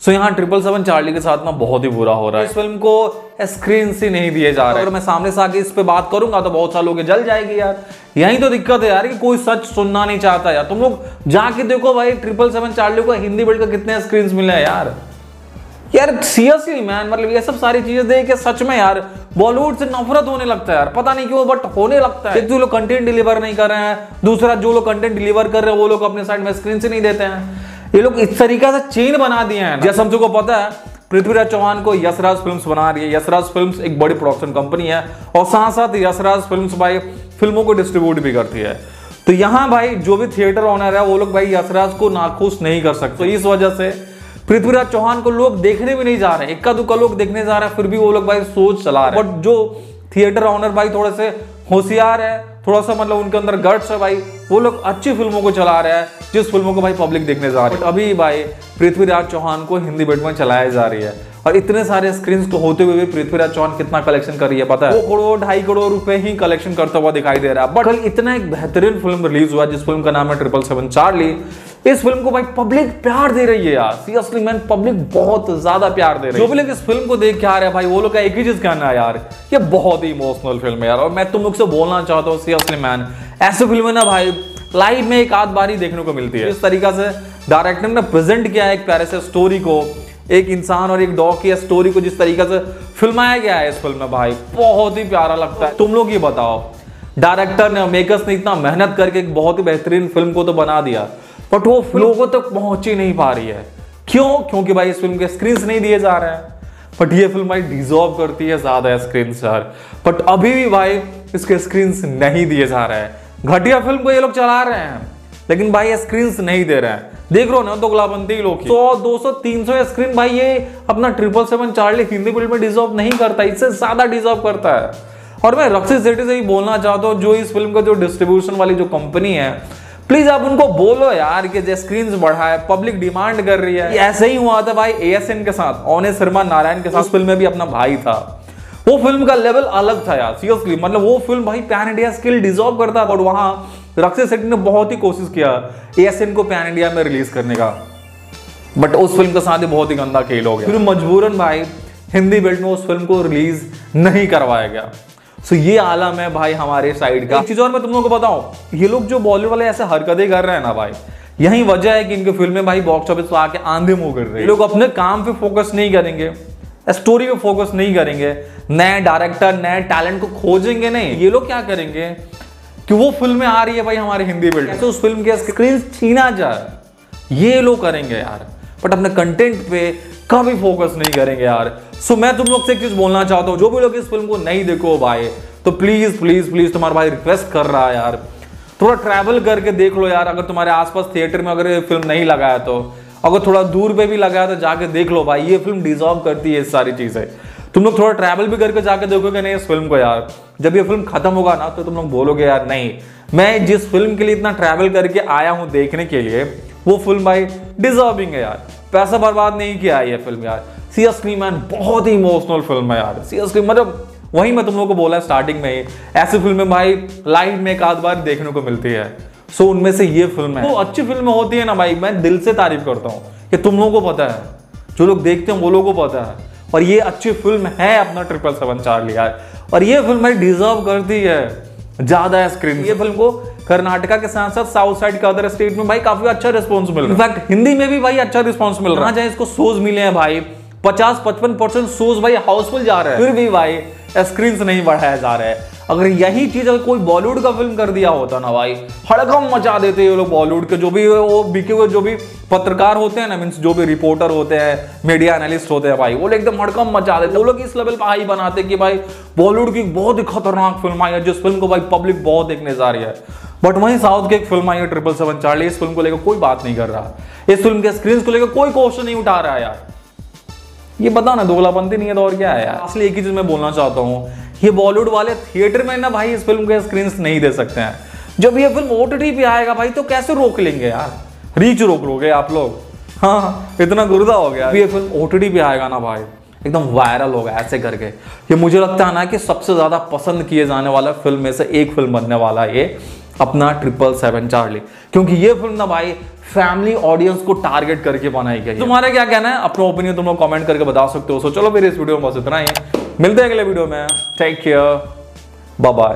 सो यहाँ 777 चार्ली के साथ ना बहुत ही बुरा हो रहा है। इस फिल्म को स्क्रीन से नहीं दिए जा रहे। अगर मैं सामने से आके इस पे बात करूंगा तो बहुत सारे लोग जल जाएगी यार। यही तो दिक्कत है यार कि कोई सच सुनना नहीं चाहता यार। तुम लोग जाके देखो भाई 777 चार्ली को हिंदी वर्ल्ड का कितने स्क्रीन मिले हैं यार। यार सीरियसली मैन, मतलब ये सब सारी चीजें देख के सच में यार बॉलीवुड से नफरत होने लगता है यार। पता नहीं क्यों बट होने लगता है। एक तो लोग कंटेंट डिलीवर नहीं कर रहे हैं, दूसरा जो लोग कंटेंट डिलीवर कर रहे हैं वो लोग अपने साइड में स्क्रीन से नहीं देते हैं। ये लोग इस तरीके से चेन बना दिए हैं। जैसे हम सबको पता है पृथ्वीराज चौहान को यशराज फिल्म्स बना रही है। यशराज फिल्म्स एक बड़ी प्रोडक्शन कंपनी है और साथ साथ यशराज फिल्म्स भाई फिल्मों को डिस्ट्रीब्यूट भी करती है। तो यहाँ भाई जो भी थिएटर ओनर है वो लोग भाई यशराज को नाखुश नहीं कर सकते। तो इस वजह से पृथ्वीराज चौहान को लोग देखने भी नहीं जा रहे हैं। इक्का दुक्का लोग देखने जा रहे हैं, फिर भी वो लोग भाई सोच चला रहे हैं। बट जो थिएटर ओनर भाई थोड़े से होशियार है, थोड़ा सा मतलब उनके अंदर गट्स है भाई, वो लोग अच्छी फिल्मों को चला रहे हैं जिस फिल्मों को भाई पब्लिक देखने जा रही है। अभी भाई पृथ्वीराज चौहान को हिंदी बेट में चलाया जा रही है और इतने सारे स्क्रीन को होते हुए भी पृथ्वीराज चौहान कितना कलेक्शन कर रही है पता है? 2 करोड़ 2.5 करोड़ रुपए ही कलेक्शन करता हुआ दिखाई दे रहा है। बट कल इतना एक बेहतरीन फिल्म रिलीज हुआ जिस फिल्म का नाम है 777 चार्ली। इस फिल्म को भाई पब्लिक प्यार दे रही है यार। सीरियसली मैन, पब्लिक बहुत ज्यादा प्यार दे रही है। जो भी लोग इस फिल्म को देख के आ रहे हैं भाई वो लोग का एक ही चीज कहना है यार, ये बहुत ही इमोशनल फिल्म है यार। और मैं तुम लोग से बोलना चाहता हूँ सीरियसली मैन, ऐसी फिल्में ना भाई लाइफ में एक आध बार ही देखने को मिलती है। इस तरीका से डायरेक्टर ने प्रेजेंट किया है एक प्यारे से स्टोरी को, एक इंसान और एक डॉग की स्टोरी को जिस तरीके से फिल्माया गया है इस फिल्म में भाई बहुत ही प्यारा लगता है। तुम लोग ये बताओ, डायरेक्टर ने मेकर्स ने इतना मेहनत करके एक बहुत ही बेहतरीन फिल्म को तो बना दिया बट वो लोगों तक पहुंच ही नहीं पा रही है। क्यों? क्योंकि भाई इस फिल्म के स्क्रीन नहीं दिए जा रहे हैं। बट ये फिल्म भाई डिजर्व करती है ज्यादा स्क्रीन यार, बट अभी भी भाई इसके स्क्रीन नहीं दिए जा रहे हैं। घटिया फिल्म को ये लोग चला रहे हैं लेकिन भाई स्क्रीन नहीं दे रहे हैं। देख रहे हो ना दोगलाबंदी लोग 100 200 300 स्क्रीन भाई ये अपना 777 चार्ली हिंदी फिल्म में डिजर्व नहीं करता, इससे ज्यादा डिजर्व करता है। और मैं रक्षित सेठी से ही बोलना चाहता हूँ, जो इस फिल्म का जो डिस्ट्रीब्यूशन वाली जो कंपनी है, प्लीज आप उनको बोलो यार कि जो स्क्रीन बढ़ाए, पब्लिक डिमांड कर रही है। ऐसे ही हुआ था भाई ASN के साथ, ओने शर्मा नारायण के साथ फिल्म में भी अपना भाई था। वो फिल्म का लेवल अलग था यार सीरियसली, मतलब वो फिल्म भाई पैन इंडिया स्किल डिजर्व करता है। और वहां रक्षित सेठी ने बहुत ही कोशिश किया ASN को पैन इंडिया में रिलीज करने का, बट उस फिल्म के साथ ही बहुत ही गंदा खेल हो गया। फिर मजबूरन भाई हिंदी बेल्ट में उस फिल्म को रिलीज नहीं करवाया गया। सो ये आलम है भाई हमारे साइड का। एक चीज और मैं तुम लोगों को बताऊं, ये लोग जो बॉलीवुड वाले ऐसे हरकतें कर रहे हैं ना भाई, यही वजह है कि इनकी फिल्में भाई बॉक्स ऑफिस पे आके आंधे मुंह कर रहे हैं। ये लोग अपने काम पे फोकस नहीं करेंगे, स्टोरी पे फोकस नहीं करेंगे, नए डायरेक्टर नए टैलेंट को खोजेंगे नहीं। ये लोग क्या करेंगे कि वो फिल्में आ रही है भाई हमारे हिंदी बेल्ट में, उस फिल्म के स्क्रीन छीना जाए, ये लोग करेंगे यार। बट अपने कंटेंट पे कभी फोकस नहीं करेंगे यार। सो मैं तुम लोग से एक चीज बोलना चाहता हूँ, जो भी लोग इस फिल्म को नहीं देखो भाई, तो प्लीज प्लीज प्लीज तुम्हारा भाई रिक्वेस्ट कर रहा है यार, थोड़ा ट्रैवल करके देख लो यार। अगर तुम्हारे आसपास थिएटर में अगर ये फिल्म नहीं लगा है, तो अगर थोड़ा दूर पे भी लगा है तो जाके देख लो भाई, ये फिल्म डिजर्व करती है सारी चीजें। तुम लोग थोड़ा ट्रैवल भी करके जाके देखोगे नहीं इस फिल्म को यार, जब ये फिल्म खत्म होगा ना तो तुम लोग बोलोगे यार नहीं, मैं जिस फिल्म के लिए इतना ट्रैवल करके आया हूँ देखने के लिए, वो फिल्म भाई डिजर्विंग है यार, पैसा बर्बाद नहीं किया है ये फिल्म यार। सीरियसली मैन, बहुत ही इमोशनल फिल्म है यार सीरियसली। मतलब वही मैं तुम लोगों को बोला स्टार्टिंग में ही, ऐसी फिल्में भाई लाइफ में एक आध बार देखने को मिलती है। सो उनमें से ये फिल्म है। वो अच्छी फिल्में होती है ना भाई, मैं दिल से तारीफ करता हूँ कि तुम लोगों को पता है, जो लोग देखते हैं वो लोगों को पता है, और ये अच्छी फिल्म है अपना 777 चार्ली यार। और ये फिल्म भाई डिजर्व करती है ज्यादा स्क्रीन। ये फिल्म को कर्नाटका के साथ साथ साउथ साइड के अदर स्टेट में भाई काफी अच्छा रिस्पॉन्स मिल रहा है। इनफैक्ट हिंदी में भी भाई अच्छा रिस्पॉन्स मिल रहा है। जहाँ इसको शोज मिले हैं भाई 50-55% शोज भाई हाउसफुल जा रहे हैं, फिर भी भाई स्क्रीन नहीं बढ़ाया जा रहा है। अगर यही चीज अगर कोई बॉलीवुड का फिल्म कर दिया होता ना भाई, हड़कम मचा देते ये लोग। बॉलीवुड के जो भी वो बिके हुए जो भी पत्रकार होते हैं ना, मीन्स जो भी रिपोर्टर होते हैं, मीडिया एनालिस्ट होते हैं भाई, वो लोग एकदम हड़कम मचा देते। वो लोग इस लेवल पर हाई बनाते कि भाई बॉलीवुड की बहुत ही खतरनाक फिल्म आई है, जिस फिल्म को भाई पब्लिक बहुत देखने जा रही है। बट वहीं साउथ की एक फिल्म आई है 777 चार्ली, इस फिल्म को लेकर कोई बात नहीं कर रहा, इस फिल्म के स्क्रीन को लेकर कोई क्वेश्चन नहीं उठा रहा है यार। ये पता ना दोगलापंती नहीं है तो और क्या है यार। असली एक ही चीज मैं बोलना चाहता हूँ, ये बॉलीवुड वाले थिएटर में ना भाई इस फिल्म के स्क्रीन नहीं दे सकते हैं। जब ये फिल्म OTT पे आएगा भाई तो कैसे रोक लेंगे यार, रीच रोक लोगे आप लोग। हाँ, इतना गुर्दा हो गया। ये फिल्म OTT पे आएगा ना भाई एकदम वायरल होगा ऐसे करके। ये मुझे लगता है ना कि सबसे ज्यादा पसंद किए जाने वाला फिल्म में से एक फिल्म बनने वाला है ये। अपना 777 चार्ली, क्योंकि ये फिल्म ना भाई फैमिली ऑडियंस को टारगेट करके बनाई गई है। तुम्हारा क्या कहना है? अपना ओपिनियन तुम लोग कमेंट करके बता सकते हो। सो चलो फिर इस वीडियो में बस इतना ही, मिलते हैं अगले वीडियो में। Take care, bye bye.